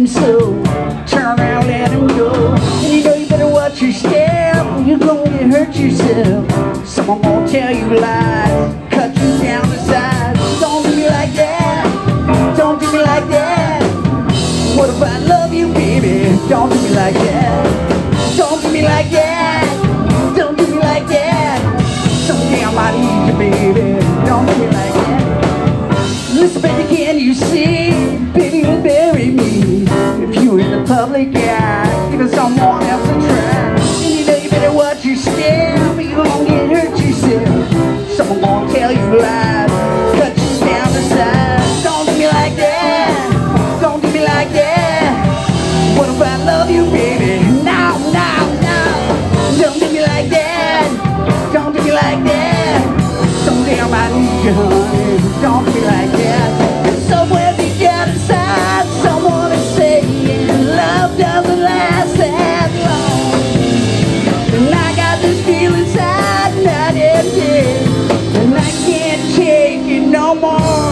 so. Turn around, let him go. And you know you better watch your step, or you're gonna hurt yourself. Someone won't tell you lies, cut you down to size. Don't do me like that, don't do me like that. What if I love you, baby? Don't do me like that. Don't do me like that, don't do me like that. Someday I might need you, baby. Don't do me like that. Listen, baby, can you see? Baby, you'll bury me if you're in the public eye. Give someone else a try. And you know you better watch your step, or you're gonna get hurt yourself. Someone won't tell you lies, cut you down to size. Don't do me like that, don't do me like that. What if I love you, baby? No, no, no. Don't do me like that, don't do me like that. Someday I might need you, honey. Don't do me like that. Somewhere deep down inside, someone is saying love doesn't last that long. And I got this feeling inside, not empty, and I can't take it no more.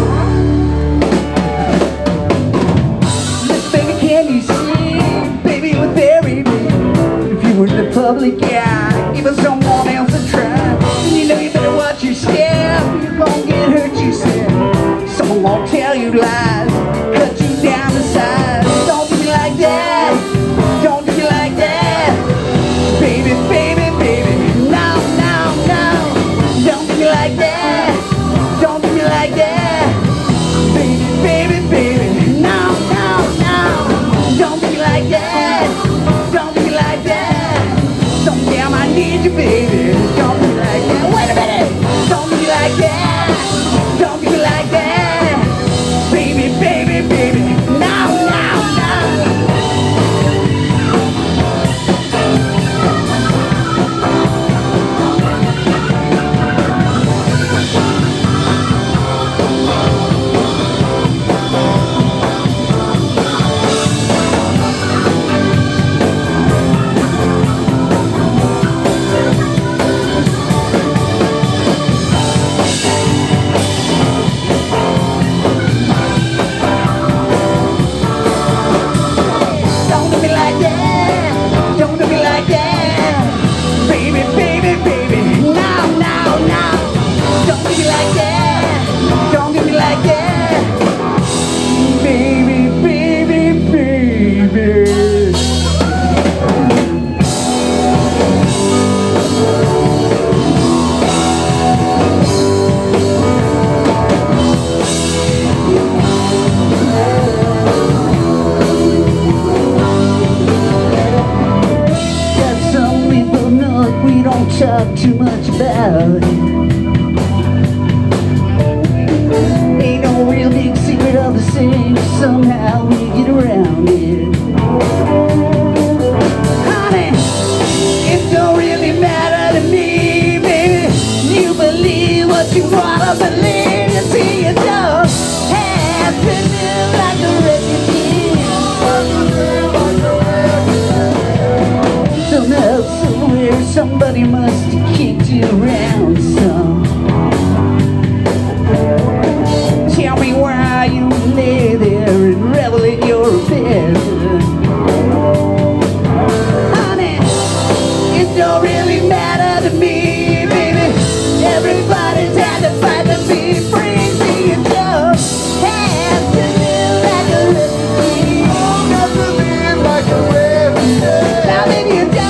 Listen, baby, can you see? Baby, you would bury me if you were in the public eye. Give someone else a try. And you know you better watch your step, you're gonna get hurt yourself. Someone won't tell you lies, cut you down to size. Don't do me like that, don't do me like that. Baby, baby, baby, no, no, no. Don't do me like that, don't do me like that. Baby, baby, baby, no, no, no. Don't do me like that, don't do me like that. Someday I might need you, baby. Don't do me like that. Wait a minute. Don't do me like that, don't do me like that. Baby, baby, baby, no, no, no. Talk too much about it. Ain't no real big secret of the same. Somehow we get around it. Honey, it don't really matter to me, baby. You believe what you wanna believe. You see, you don't have to live like a refugee. Somehow, somewhere, somebody must have kicked you around some. Tell me why you lay there and revel in your bed. Honey, it don't really matter to me, baby. Everybody's had to fight to be free. See, you don't have to live like a refugee. Got to live like a refugee. Now then you don't.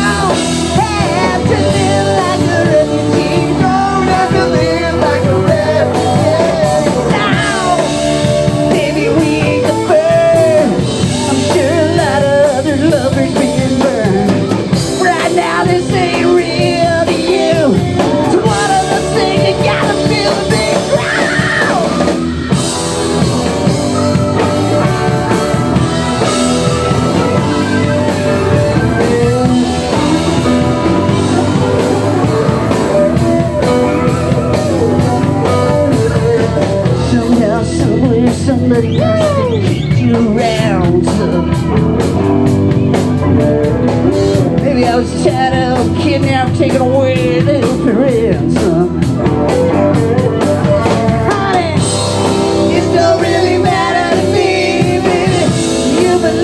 Somebody must have kicked you around some. Maybe I was tired of kidnapped, taken away, little for ransom. Honey, it don't really matter to me, baby. You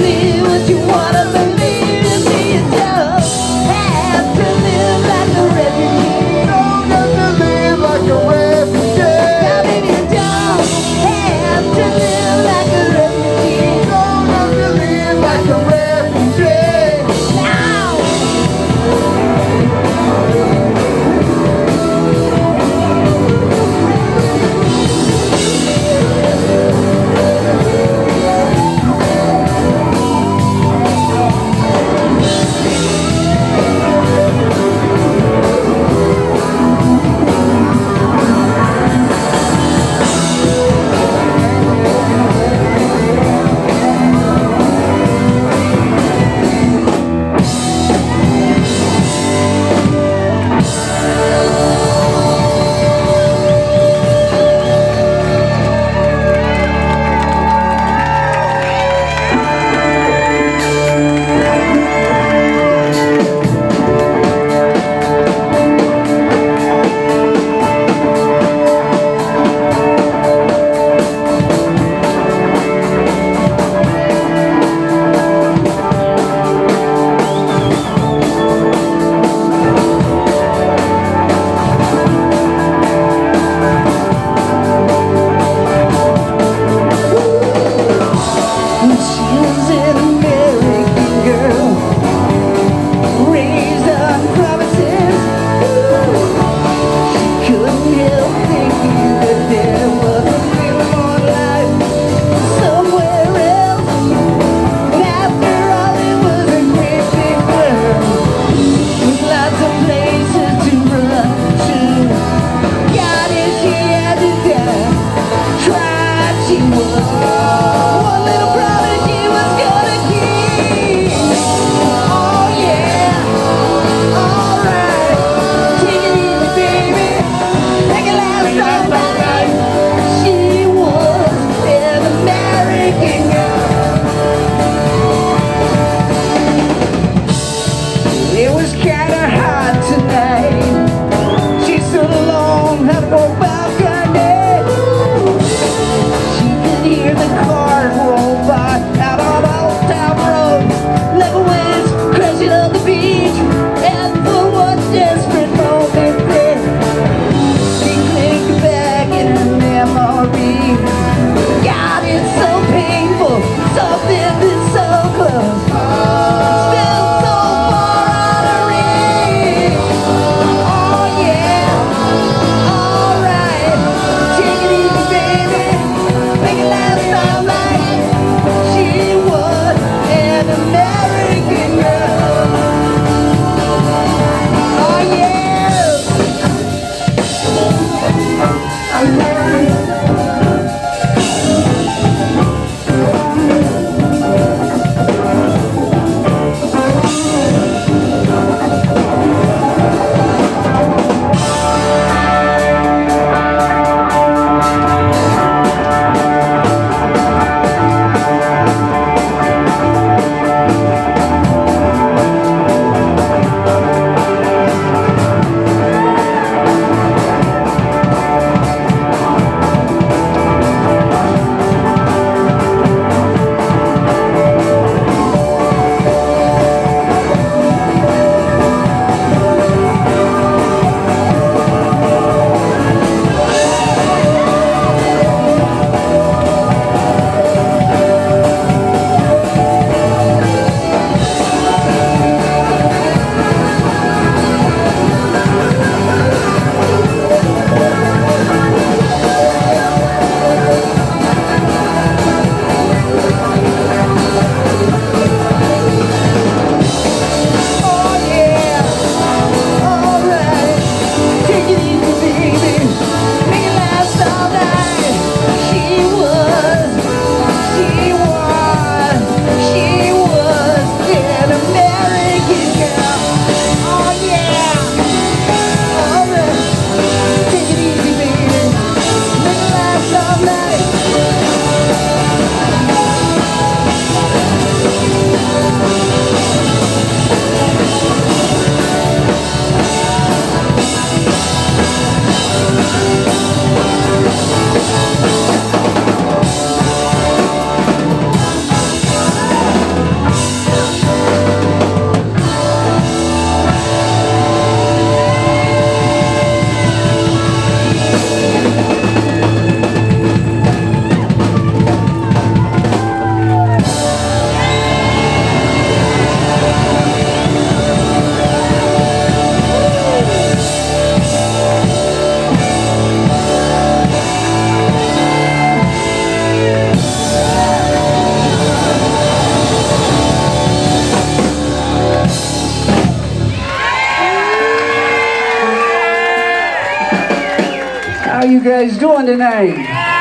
you guys doing tonight?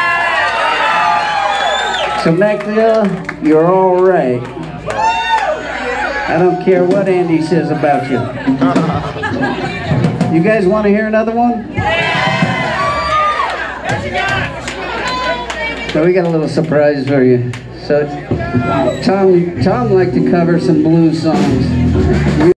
So Macville, you're all right. I don't care what Andy says about you. You guys want to hear another one? So we got a little surprise for you. So Tom liked to cover some blues songs.